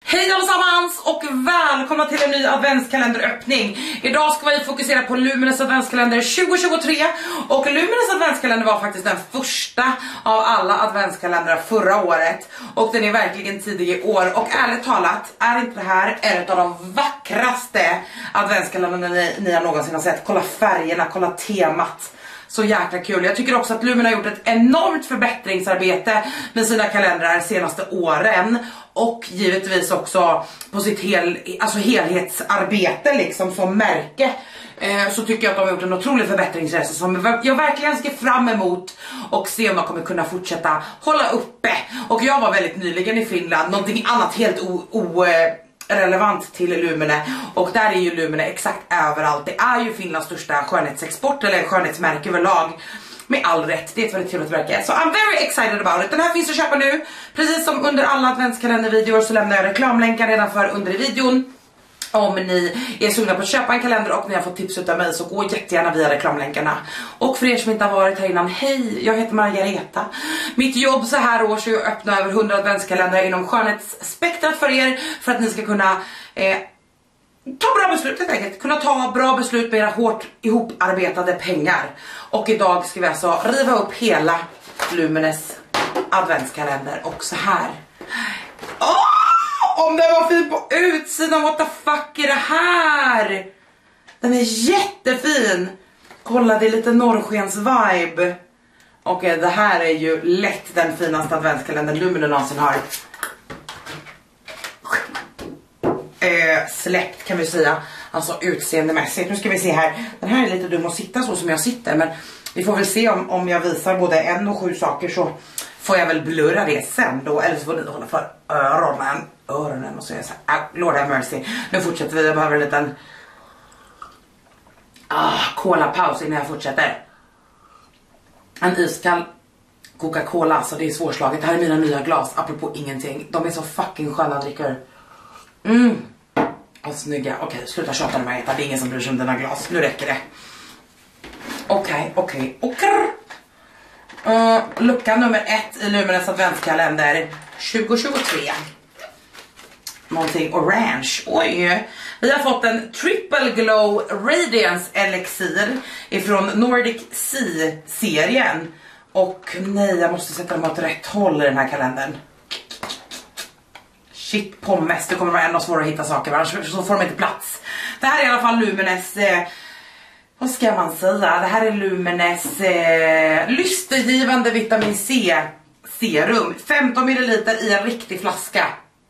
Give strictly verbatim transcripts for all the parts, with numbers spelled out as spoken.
Hej allesammans och välkomna till en ny adventskalenderöppning. Idag ska vi fokusera på Luminous adventskalender tjugo tjugotre. Och Luminous adventskalender var faktiskt den första av alla adventskalendrar förra året. Och den är verkligen tidig i år. Och ärligt talat är inte det här en av de vackraste adventskalendrarna ni, ni har någonsin har sett. Kolla färgerna, kolla temat. Så jäkla kul. Jag tycker också att Lumen har gjort ett enormt förbättringsarbete med sina kalendrar senaste åren. Och givetvis också på sitt hel, alltså helhetsarbete liksom som märke. Eh, så tycker jag att de har gjort en otrolig förbättringsresa som jag verkligen ska fram emot. Och se om de kommer kunna fortsätta hålla uppe. Och jag var väldigt nyligen i Finland. Någonting annat helt o... o relevant till Lumene, och där är ju Lumene exakt överallt. Det är ju Finlands största skönhetsexport eller skönhetsmärke överlag, med all rätt. Det är ett väldigt trevligt märke. Så I'm very excited about it. Den här finns att köpa nu. Precis som under alla adventskalendervideor så lämnar jag reklamlänkar redan för under i videon. Om ni är sugna på att köpa en kalender och ni har fått tips utav mig, så gå jättegärna via reklamlänkarna. Och för er som inte har varit här innan, hej, jag heter Margareta. Mitt jobb så här år så är att öppna över hundra adventskalendrar inom skönhetsspektrat för er, för att ni ska kunna eh, ta bra beslut helt enkelt. Kunna ta bra beslut med era hårt ihoparbetade pengar. Och idag ska vi alltså riva upp hela Lumines adventskalender och så här. Åh! Om den var fin på utsidan, what the fuck är det här? Den är jättefin. Kolla, det är lite norrskens vibe. Och det här är ju lätt den finaste adventskalendern Lumen någonsin har eh, släppt, kan vi säga. Alltså utseendemässigt. Nu ska vi se här. Den här är lite dum att sitta så som jag sitter, men vi får väl se om, om jag visar både en och sju saker, så får jag väl blurra det sen då. Eller så får ni hålla för öronen. Öronen och så är jag så här, ah, Lord have mercy. Nu fortsätter vi, jag behöver en liten ah, cola-paus innan jag fortsätter. En iskall Coca-Cola, så det är svårslaget. Här är mina nya glas, apropå ingenting. De är så fucking sköna drickor. Mm. Och snygga. Okej, sluta tjata med mig. Det är ingen som bryr sig om dina glas. Nu räcker det. Okej, okej, okej. Uh, lucka nummer ett i Luminous adventskalender tjugo tjugotre. Någonting orange. Oj. Vi har fått en Triple Glow Radiance Elixir ifrån Nordic Sea-serien. Och nej, jag måste sätta dem åt rätt håll i den här kalendern. Shit, pommes. Det kommer vara ännu svårare att hitta saker, annars så får de inte plats. Det här är i alla fall Lumines... Eh, vad ska man säga? Det här är Lumines eh, lystergivande vitamin C serum. femton milliliter i en riktig flaska.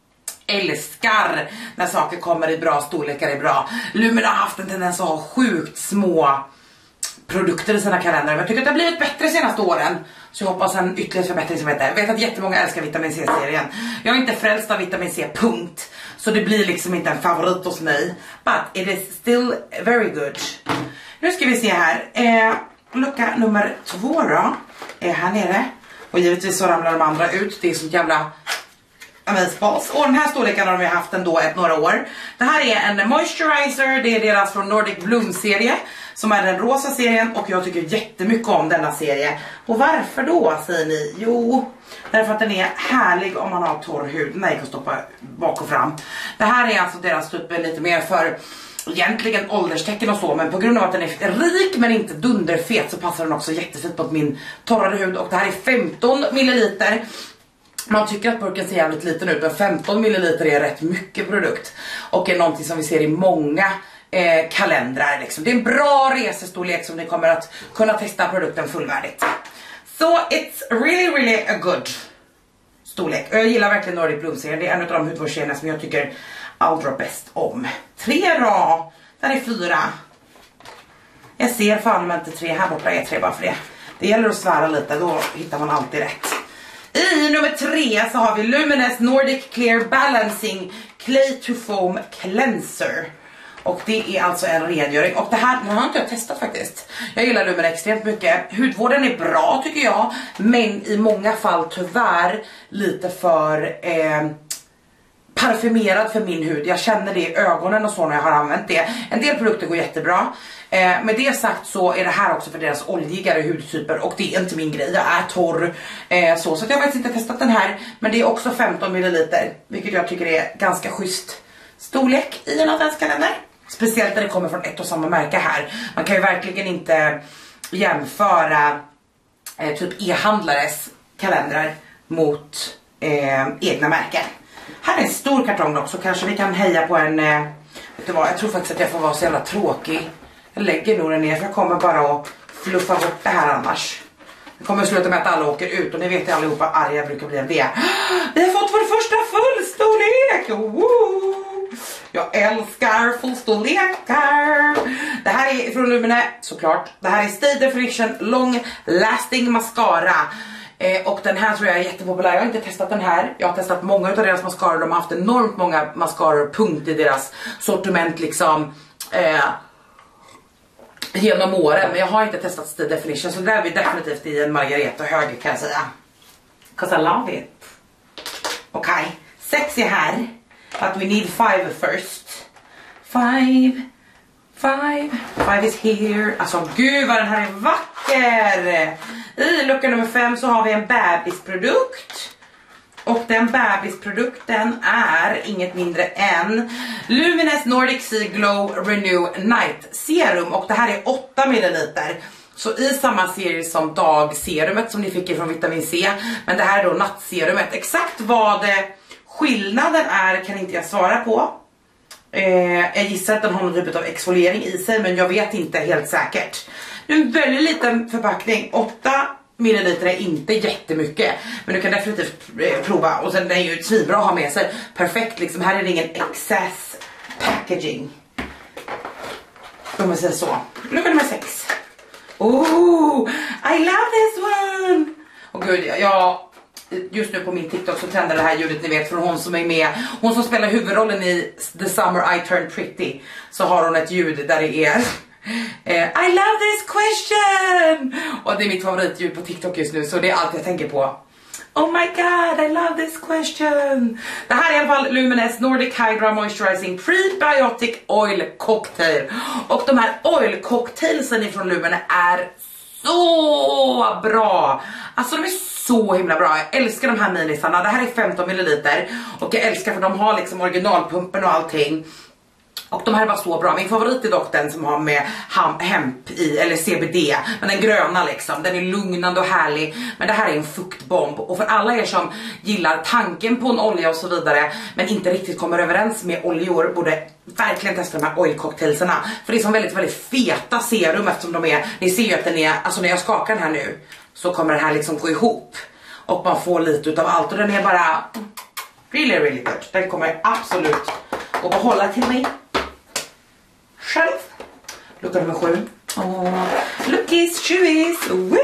Älskar när saker kommer i bra storlekar, är bra. Lumen har haft en tendens att ha sjukt små produkter i sina kalendrar. Men jag tycker att det har blivit bättre senaste åren. Så jag hoppas en ytterligare förbättring som heter. Jag vet att jättemånga älskar vitamin C-serien. Jag är inte frälst av vitamin C, punkt. Så det blir liksom inte en favorit hos mig. But it is still very good. Nu ska vi se här. Eh, lucka nummer två då. Är här nere. Och givetvis så ramlar de andra ut. Det är så jävla... Amazeballs. Och den här storleken har de haft ändå ett några år. Det här är en moisturizer. Det är deras från Nordic Bloom-serie, som är den rosa serien. Och jag tycker jättemycket om denna serie. Och varför då, säger ni? Jo, därför att den är härlig om man har torr hud. Nej, jag kan stoppa bak och fram. Det här är alltså deras typ lite mer för egentligen ålderstecken och så. Men på grund av att den är rik men inte dunderfet, så passar den också jättefint på min torrare hud. Och det här är femton milliliter. Man tycker att burken ser jävligt liten ut, men femton milliliter är rätt mycket produkt. Och är någonting som vi ser i många eh, kalendrar liksom. Det är en bra resestorlek som ni kommer att kunna testa produkten fullvärdigt. Så so it's really really a good storlek. Och jag gillar verkligen Nordic Bloom-serien. Det är en av de hudvårdsserierna som jag tycker allra bäst om. Tre då. Där är fyra. Jag ser fan men inte tre. Här borta är tre bara för det. Det gäller att svära lite, då hittar man alltid rätt. I nummer tre så har vi Luminous Nordic Clear Balancing Clay to Foam Cleanser. Och det är alltså en rengöring. Och det här, den har inte jag testat faktiskt. Jag gillar Lumen extremt mycket. Hudvården är bra tycker jag. Men i många fall tyvärr lite för... Eh, parfymerad för min hud. Jag känner det i ögonen och så när jag har använt det. En del produkter går jättebra. Eh, med det sagt så är det här också för deras oljigare hudtyper och det är inte min grej. Jag är torr. Eh, så, så jag har faktiskt inte testat den här. Men det är också femton milliliter. Vilket jag tycker är ganska schysst storlek i en adventskalender. Speciellt när det kommer från ett och samma märke här. Man kan ju verkligen inte jämföra eh, typ e-handlares kalendrar mot eh, egna märken. Här är en stor kartong också. Kanske vi kan heja på en... Eh, vet du vad, jag tror faktiskt att jag får vara så jävla tråkig. Jag lägger nog den ner för jag kommer bara att fluffa bort det här annars. Det kommer att sluta med att alla åker ut och ni vet ju allihopa arga jag brukar bli av det. Vi har fått vår första fullstorlek! Woo! Jag älskar fullstorlekar! Det här är från Lumene såklart. Det här är Stay Definition Long Lasting Mascara. Eh, och den här tror jag är jättepopulär. Jag har inte testat den här. Jag har testat många av deras mascaror. De har haft enormt många mascaror punkt i deras sortiment liksom eh, genom åren. Men jag har inte testat Stay Definition. Så det där är vi definitivt i en Margareta hög kan jag säga. 'Cause I love it. Okej, okay. Sex är här. But we need five first. Five. Five. Five is here. Alltså gud vad den här är vacker. I lucka nummer fem så har vi en bebisprodukt. Och den bebisprodukten är inget mindre än Luminous Nordic Sea Glow Renew Night Serum. Och det här är åtta milliliter. Så i samma serie som dagserumet som ni fick ifrån vitamin C. Men det här är då nattserumet. Exakt vad skillnaden är kan inte jag svara på. Eh, jag gissar att den har någon typ av exfoliering i sig, men jag vet inte helt säkert. Det är en väldigt liten förpackning. åtta milliliter är inte jättemycket, men du kan definitivt eh, prova. Och sen den är ju svinbra att ha med sig. Perfekt liksom, här är det ingen excess packaging. Om man säger så. Lucka nummer sex. Oh, I love this one. Och gud, jag... Just nu på min TikTok så tänder det här ljudet ni vet från hon som är med. Hon som spelar huvudrollen i The Summer I Turned Pretty. Så har hon ett ljud där det är I love this question. Och det är mitt favoritljud på TikTok just nu. Så det är allt jag tänker på. Oh my god, I love this question. Det här är i alla fall Luminous Nordic Hydra Moisturizing Prebiotic Oil Cocktail. Och de här oil cocktailsen ifrån Lumene är så bra. Alltså de är så himla bra. Jag älskar de här minisarna. Det här är femton milliliter. Och jag älskar för de har liksom originalpumpen och allting. Och de här var så bra. Min favorit är dock den som har med hemp i, eller C B D. Men den gröna liksom. Den är lugnande och härlig. Men det här är en fuktbomb. Och för alla er som gillar tanken på en olja och så vidare, men inte riktigt kommer överens med oljor, borde verkligen testa de här oil cocktailserna. För det är som väldigt, väldigt feta serum eftersom de är, ni ser ju att den är, alltså när jag skakar den här nu så kommer den här liksom gå ihop. Och man får lite utav allt. Och den är bara really, really good. Den kommer absolut att behålla till mig själv. Lucka nummer sju. Oh, lookies, shoeies. Woo!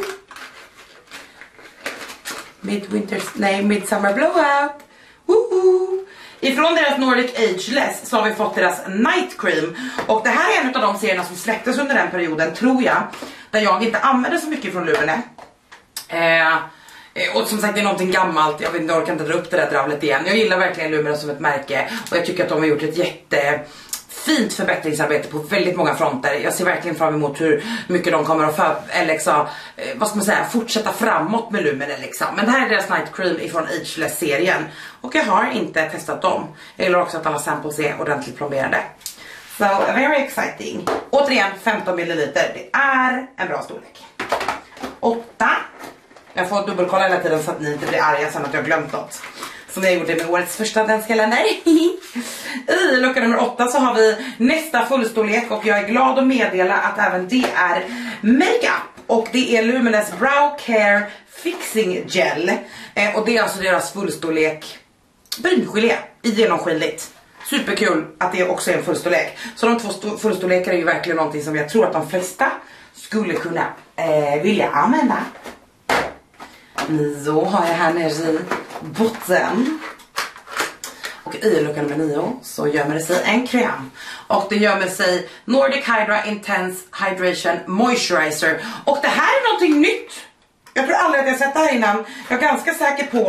Midwinter, nej, Midsummer Blowout. Woo! Ifrån deras Nordic Ageless så har vi fått deras Night Cream. Och det här är en av de serierna som släpptes under den perioden, tror jag. Där jag inte använde så mycket från Lumene. Eh... Och som sagt det är någonting gammalt. Jag vet inte, jag orkar inte dra upp det där dravlet igen. Jag gillar verkligen Lumene som ett märke. Och jag tycker att de har gjort ett jättefint förbättringsarbete på väldigt många fronter. Jag ser verkligen fram emot hur mycket de kommer att för, eller liksom, vad ska man säga, fortsätta framåt med Lumene liksom. Men det här är deras Night Cream ifrån Ageless-serien. Och jag har inte testat dem. Jag gillar också att alla samples är ordentligt plomberade. So very exciting. Återigen femton milliliter. Det är en bra storlek. åtta. Jag får dubbelkolla hela tiden så att ni inte blir arga sen att jag har glömt något. Som jag gjorde med årets första adventskalender. I lucka nummer åtta så har vi nästa fullstorlek. Och jag är glad att meddela att även det är makeup. Och det är Luminous Brow Care Fixing Gel. Eh, och det är alltså deras fullstorlek bryngelé i genomskinligt. Superkul att det också är en fullstorlek. Så de två fullstorlekar är ju verkligen någonting som jag tror att de flesta skulle kunna eh, vilja använda. Nio har jag här nere i botten. Och i lucka nummer nio så gömmer det sig en kräm. Och det gömmer sig Nordic Hydra Intense Hydration Moisturizer. Och det här är någonting nytt. Jag tror aldrig att jag sett det här innan. Jag är ganska säker på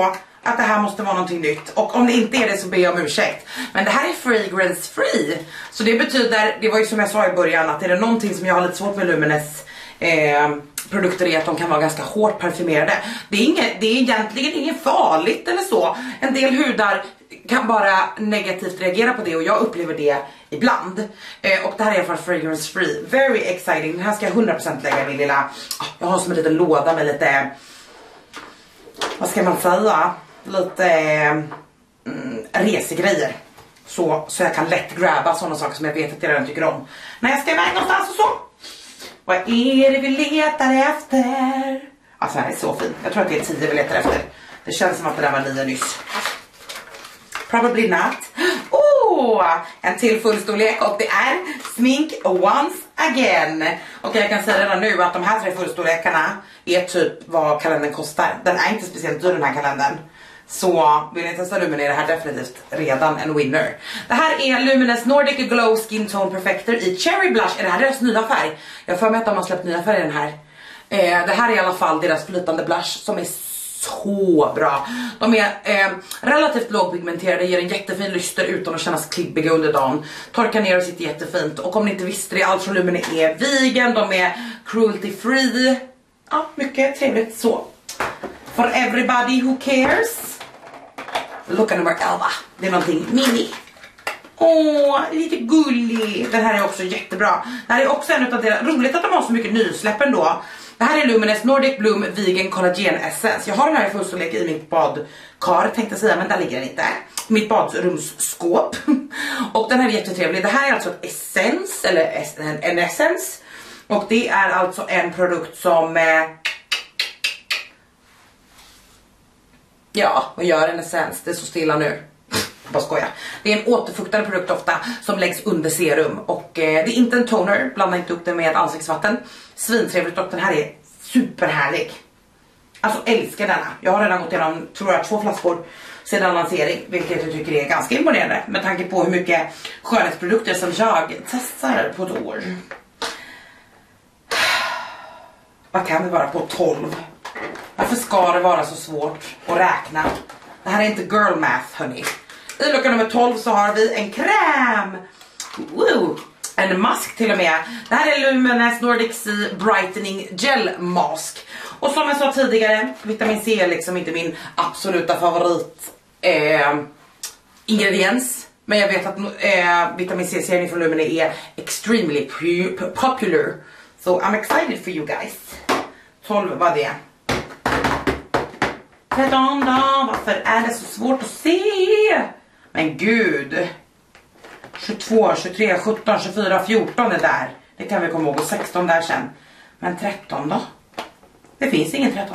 att det här måste vara någonting nytt. Och om det inte är det så ber jag om ursäkt. Men det här är fragrance free. Så det betyder, det var ju som jag sa i början, att är det någonting som jag har lite svårt med Lumines eh, produkter är att de kan vara ganska hårt parfymerade. Det är, inget, det är egentligen inget farligt eller så. En del hudar kan bara negativt reagera på det och jag upplever det ibland. Eh, och det här är i alla fall fragrance free. Very exciting. Den här ska jag hundra procent lägga i min lilla... Jag har som en liten låda med lite... Vad ska man säga? Lite mm, resegrejer. Så, så jag kan lätt grabba sådana saker som jag vet att jag redan tycker om. När jag ska iväg någonstans och så. Vad är det vi letar efter? Alltså det här är så fint. Jag tror att det är tio vi letar efter. Det känns som att det där var nio nyss. Probably not. Oh, en till fullstorlek och det är smink once again. Och jag kan säga redan nu att de här tre fullstorlekarna är typ vad kalendern kostar. Den är inte speciellt dyr den här kalendern. Så vill ni testa Lumene är det här definitivt redan en winner. Det här är Lumines Nordic Glow Skin Tone Perfector i Cherry Blush. Är det här deras nya färg? Jag får med att de har släppt nya färger i den här. Eh, det här är i alla fall deras flytande blush som är så bra. De är eh, relativt lågpigmenterade, ger en jättefin lyster utan att kännas klibbiga under dagen. Torkar ner och sitter jättefint. Och om ni inte visste det, allt från Lumene är vegan, de är cruelty free. Ja, mycket trevligt så. For everybody who cares. Lucka nummer elva. Det är någonting mini. Åh, lite gullig. Den här är också jättebra. Det här är också en utav det. Roligt att de har så mycket nysläpp ändå. Det här är Lumines Nordic Bloom Vegan Collagen Essence. Jag har den här i fullstorlek i mitt badkar tänkte jag säga, men där ligger den inte. Mitt badrumsskåp. Och den här är jättetrevlig. Det här är alltså ett essens, eller en, en essence. Och det är alltså en produkt som... Eh, ja, vad gör en essens? Det är så stilla nu. Bara skoja. Det är en återfuktande produkt ofta som läggs under serum. Och eh, det är inte en toner, blanda inte upp det med ansiktsvatten. Svintrevligt och den här är superhärlig. Alltså älskar denna. Jag har redan gått igenom, tror jag, två flaskor sedan lansering. Vilket jag tycker är ganska imponerande. Med tanke på hur mycket skönhetsprodukter som jag testar på ett år. Vad kan vi vara på tolv? Varför ska det vara så svårt att räkna? Det här är inte girl math, hörni. I lucka nummer tolv så har vi en kräm. Woo! En mask till och med. Det här är Lumines Nordic Sea Brightening Gel Mask. Och som jag sa tidigare, vitamin C är liksom inte min absoluta favorit eh, ingrediens. Men jag vet att eh, vitamin C-serien från Lumene är extremely popular. So I'm excited for you guys. tolv var det. tretton då, varför är det så svårt att se? Men gud. tjugotvå, tjugotre, sjutton, tjugofyra, fjorton är där. Det kan vi komma ihåg. Och sexton där sen. Men tretton då? Det finns ingen tretton.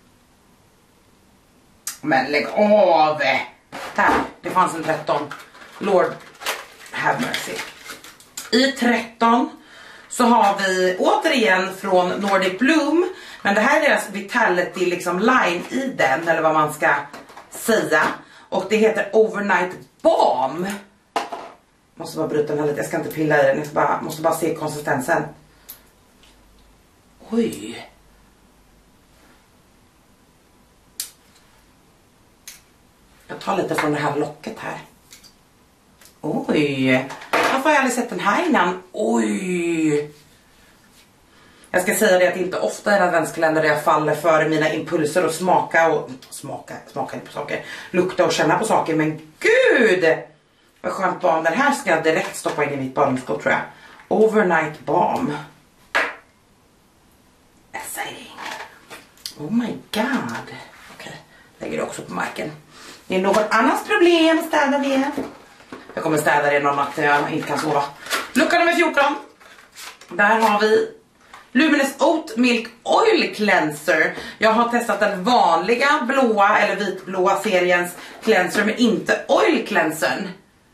Men lägg av. Här, det fanns en tretton. Lord have mercy. I tretton så har vi återigen från Nordic Bloom. Men det här är deras Vitality liksom line i den. Eller vad man ska säga. Och det heter Overnight Balm. Måste bara bryta den här lite. Jag ska inte pilla i den. Jag bara, måste bara se konsistensen. Oj. Jag tar lite från det här locket här. Oj. Varför har jag aldrig sett den här innan? Oj. Jag ska säga det att inte ofta är en adventskalender där jag faller för mina impulser och smaka och... Smaka, smaka inte på saker. Lukta och känna på saker. Men gud! Vad skönt balm. Den här ska jag direkt stoppa in i mitt badrumsskåp tror jag. Overnight balm. Exciting. Oh my god. Okej, okay. Lägger det också på marken. Det är något annat problem att städa det. Jag kommer städa det någon natt jag inte kan sova. Lucka nummer fjorton. Där har vi Lumines Oat Milk Oil Cleanser. Jag har testat den vanliga blåa eller vitblåa seriens cleanser, men inte oil cleansern.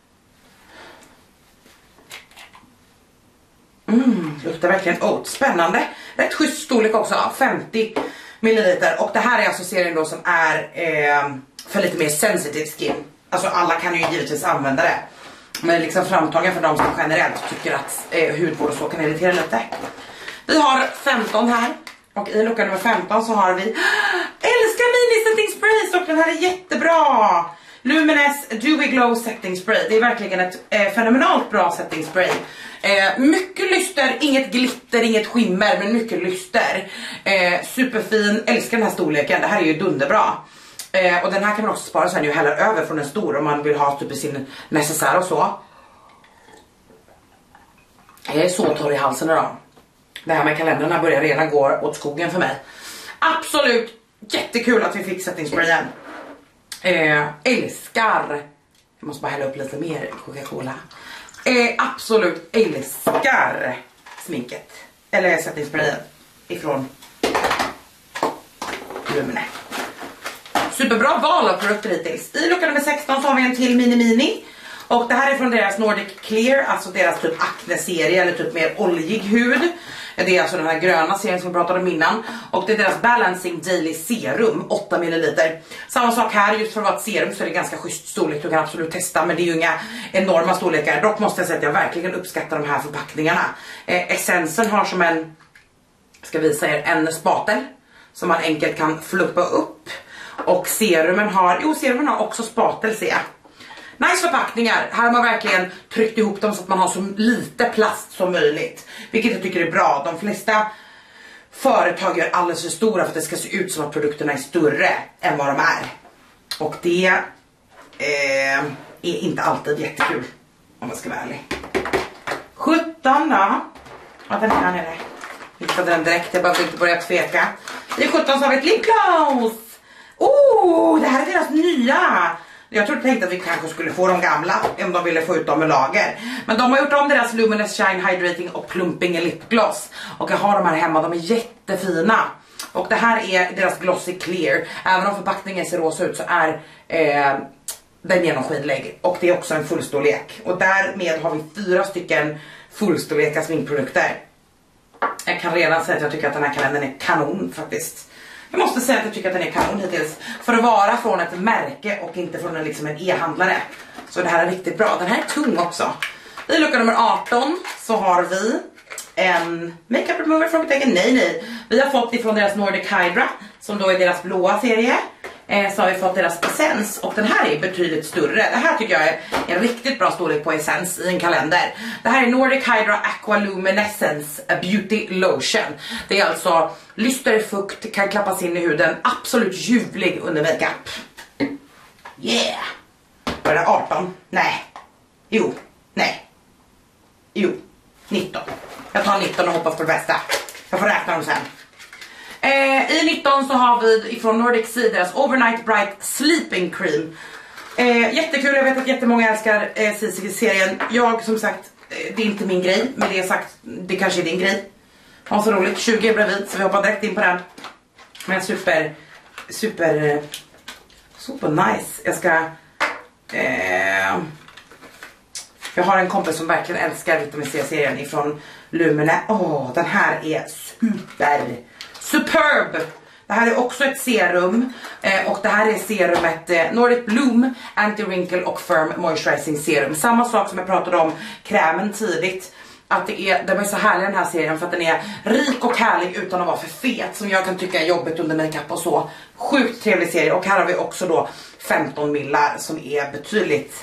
Mm, luktar verkligen oat. Spännande. Rätt schysst storlek också. femtio milliliter. Och det här är alltså serien då som är eh, för lite mer sensitive skin. Alltså alla kan ju givetvis använda det. Men liksom framtagen för de som generellt tycker att eh, hudvård och så kan irritera lite. Vi har femton här. Och i lucka nummer femton så har vi... Älskar mini setting spray, och den här är jättebra. Luminous Dewy Glow Setting Spray. Det är verkligen ett eh, fenomenalt bra setting spray. Eh, mycket lyster, inget glitter, inget skimmer, men mycket lyster. Eh, superfin, älskar den här storleken. Det här är ju dunderbra. Eh, och den här kan man också spara sen ju hälla över från en stor om man vill ha typ i sin necessär och så. Jag är så torr i halsen idag. Det här med kalendrarna börjar redan gå åt skogen för mig. Absolut jättekul att vi fick setting sprayen. Eh, älskar. Jag måste bara hälla upp lite mer Coca-Cola. Eh, absolut älskar sminket. Eller setting sprayen ifrån Lumene. Superbra val av produkter hittills. I lucka nummer sexton så har vi en till mini mini. Och det här är från deras Nordic Clear, alltså deras typ akne-serie eller typ mer oljig hud. Det är alltså den här gröna serien som vi pratade om innan. Och det är deras Balancing Daily Serum, åtta milliliter. Samma sak här, just för att vara ett serum så är det ganska schysst storlek. Du kan absolut testa, men det är ju inga enorma storlekar. Dock måste jag säga att jag verkligen uppskattar de här förpackningarna. Eh, essensen har som en, ska visa er, en spatel som man enkelt kan fluppa upp. Och serumen har, jo serumen har också spatel, ser jag. Nice förpackningar. Här har man verkligen tryckt ihop dem så att man har så lite plast som möjligt. Vilket jag tycker är bra. De flesta företag gör alldeles för stora för att det ska se ut som att produkterna är större än vad de är. Och det eh, är inte alltid jättekul, om man ska vara ärlig. sjutton då. Ja, den här nere. Jag hittade den direkt, jag behövde inte börja tveka. I sjutton så har vi ett lip gloss. Oh, det här är deras nya. Jag trodde tänkte att vi kanske skulle få de gamla om de ville få ut dem i lager. Men de har gjort om deras Luminous Shine Hydrating och Plumping Lipgloss. Och jag har de här hemma, de är jättefina. Och det här är deras Glossy Clear. Även om förpackningen ser rosa ut så är eh, den genomskinlig. Och det är också en fullstorlek. Och därmed har vi fyra stycken fullstorleka sminkprodukter. Jag kan redan säga att jag tycker att den här kalendern är kanon faktiskt. Jag måste säga att jag tycker att den är kanon hittills. För att vara från ett märke och inte från en, liksom en e-handlare. Så det här är riktigt bra. Den här är tung också. I lucka nummer arton så har vi en makeup remover från Bottega. Nej, nej. Vi har fått ifrån deras Nordic Hydra, som då är deras blåa serie. Eh, så har vi fått deras Essence. Och den här är betydligt större. Det här tycker jag är en riktigt bra storlek på Essence i en kalender. Det här är Nordic Hydra Aqua Luminescence Beauty Lotion. Det är alltså lyster, fukt, kan klappas in i huden. Absolut ljuvlig under makeup. Yeah. Var det arton? Nej. Jo. Nej. Jo. nitton. Jag tar nitton och hoppas på det bästa. Jag får räkna dem sen. Eh, I nitton så har vi ifrån Nordic Sea deras Overnight Bright Sleeping Cream. Eh, jättekul, jag vet att jättemånga älskar eh, C C G-serien. Jag som sagt, eh, det är inte min grej. Men det är sagt, det kanske är din grej. Ha så roligt, tjugo är bredvid så vi hoppar direkt in på den. Men super, super, eh, super nice. Jag ska... Eh, jag har en kompis som verkligen älskar Vitamin C-serien ifrån Lumene. Åh, oh, den här är super... Superb! Det här är också ett serum eh, och det här är serumet eh, Nordic Bloom Anti-Wrinkle och Firm Moisturizing Serum. Samma sak som jag pratade om krämen tidigt. Att det är, den är så härlig den här serien för att den är rik och härlig utan att vara för fet. Som jag kan tycka är jobbigt under makeup och så. Sjukt trevlig serie. Och här har vi också då femton millar som är betydligt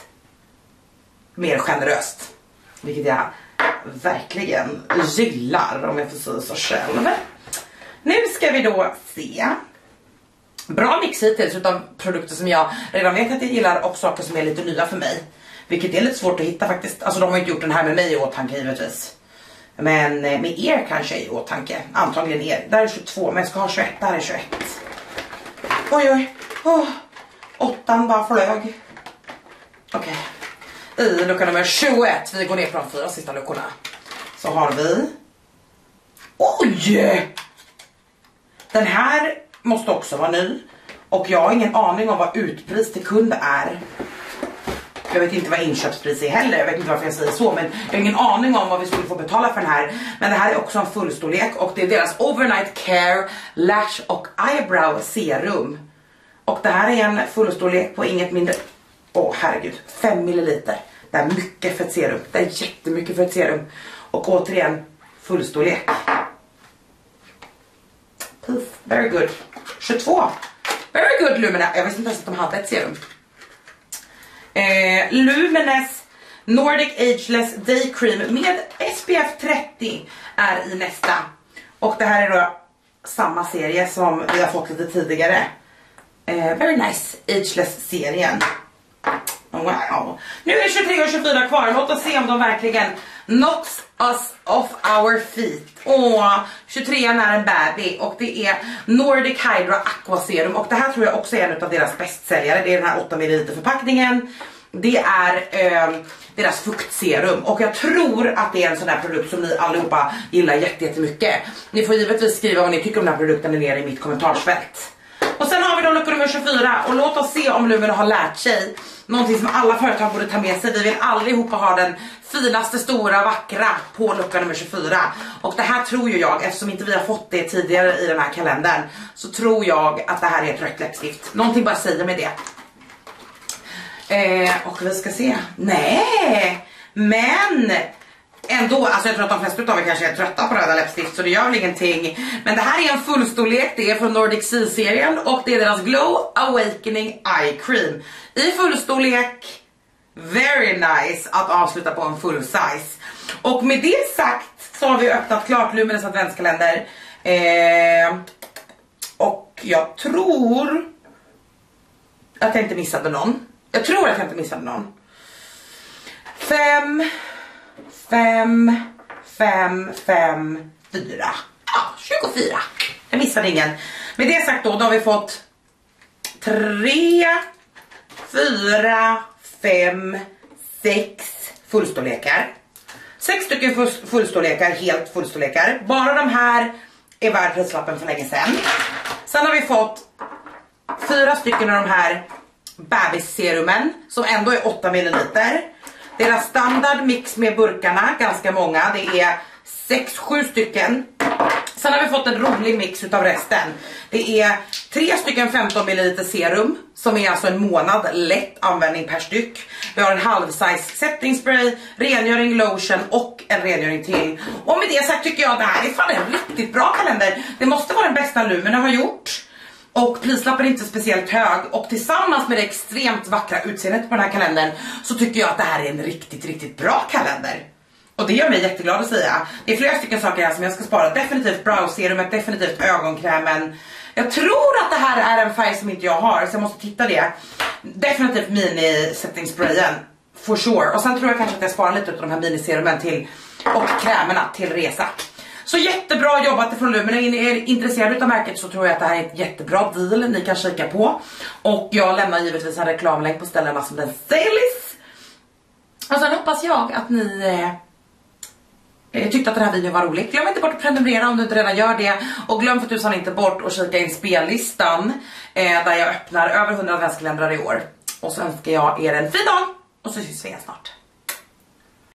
mer generöst. Vilket jag verkligen gillar om jag får säga så själv. Nu ska vi då se. Bra mix hittills utav produkter som jag redan vet att jag gillar och saker som är lite nya för mig. Vilket är lite svårt att hitta faktiskt. Alltså de har inte gjort den här med mig i åtanke givetvis. Men med er kanske i åtanke. Antagligen er. Där är tjugotvå men jag ska ha tjugoett. Där är tjugoett. Oj oj. Oh. Åttan bara flög. Okej. Okay. I lucka nummer tjugoett. Vi går ner på de fyra sista luckorna. Så har vi. Oj! Den här måste också vara ny. Och jag har ingen aning om vad utpris till kund är. Jag vet inte vad inköpspris är heller. Jag vet inte varför jag säger så. Men jag har ingen aning om vad vi skulle få betala för den här. Men det här är också en fullstorlek. Och det är deras Overnight Care Lash och Eyebrow Serum. Och det här är en fullstorlek på inget mindre. Åh oh, herregud. fem milliliter. Det är mycket för ett serum. Det är jättemycket för ett serum. Och återigen fullstorlek. Puff, very good. tjugotvå. Very good Lumene. Jag visste inte ens att de hade ett serum. Eh, Lumenes Nordic Ageless Day Cream med S P F trettio är i nästa. Och det här är då samma serie som vi har fått lite tidigare. Eh, very nice Ageless-serien. Wow. Nu är det tjugotre och tjugofyra kvar. Låt oss se om de verkligen knocks us off our feet. Åh, tjugotrean är en baby. Och det är Nordic Hydra Aqua Serum. Och det här tror jag också är en av deras bästsäljare. Det är den här åtta milliliter förpackningen. Det är eh, deras fuktserum. Och jag tror att det är en sån här produkt som ni allihopa gillar jättemycket. Ni får givetvis skriva vad ni tycker om den här produkten nere i mitt kommentarsfält. Och sen har vi då lucka nummer tjugofyra. Och låt oss se om Lumene har lärt sig någonting som alla företag borde ta med sig. Vi vill allihopa ha den finaste, stora, vackra på lucka nummer tjugofyra. Och det här tror ju jag, eftersom inte vi har fått det tidigare i den här kalendern, så tror jag att det här är ett rött läppstift. Någonting bara säger med det. Eh, och vi ska se. Nej, men ändå, alltså jag tror att de flesta av er kanske är trötta på röda läppstift, så det gör väl ingenting. Men det här är en fullstorlek, det är från Nordic Sea-serien och det är deras Glow Awakening Eye Cream i fullstorlek. Very nice att avsluta på en full size. Och med det sagt så har vi öppnat klart Lumenes adventskalender. Eh, och jag tror att jag inte missade någon. Jag tror att jag inte missade någon. Fem, fem, fem, fem, fyra. Ja, tjugofyra. Jag missade ingen. Med det sagt då, då har vi fått tre, fyra, fem, sex fullstorlekar. Sex stycken fullstorlekar, helt fullstorlekar. Bara de här är värd prislappen för länge sedan. Sen har vi fått fyra stycken av de här bebisserumen som ändå är åtta milliliter. Deras standard mix med burkarna, ganska många. Det är sex sju stycken. Sen har vi fått en rolig mix utav resten. Det är tre stycken femton milliliter serum som är alltså en månad lätt användning per styck. Vi har en halv size setting spray, rengöring, lotion och en rengöring till. Och med det sagt tycker jag att det här är fan en riktigt bra kalender. Det måste vara den bästa Lumene har gjort. Och prislappen är inte speciellt hög. Och tillsammans med det extremt vackra utseendet på den här kalendern så tycker jag att det här är en riktigt, riktigt bra kalender. Och det gör mig jätteglad att säga. Det är flera stycken saker här som jag ska spara. Definitivt brow-serumet, definitivt ögonkrämen. Jag tror att det här är en färg som inte jag har, så jag måste titta det. Definitivt mini-setting-sprayen, for sure. Och sen tror jag kanske att jag sparar lite av de här miniserumen till, och krämerna till resa. Så jättebra jobbat ifrån Lumene. Är ni intresserade av märket så tror jag att det här är ett jättebra deal ni kan kika på. Och jag lämnar givetvis en reklamlänk på ställena som den säljs. Och sen hoppas jag att ni eh, tyckte att den här videon var rolig. Glöm inte bort att prenumerera om du inte redan gör det. Och glöm för tusan inte bort att kika in spellistan eh, där jag öppnar över hundra adventskalendrar i år. Och så önskar jag er en fin dag och så ses vi igen snart.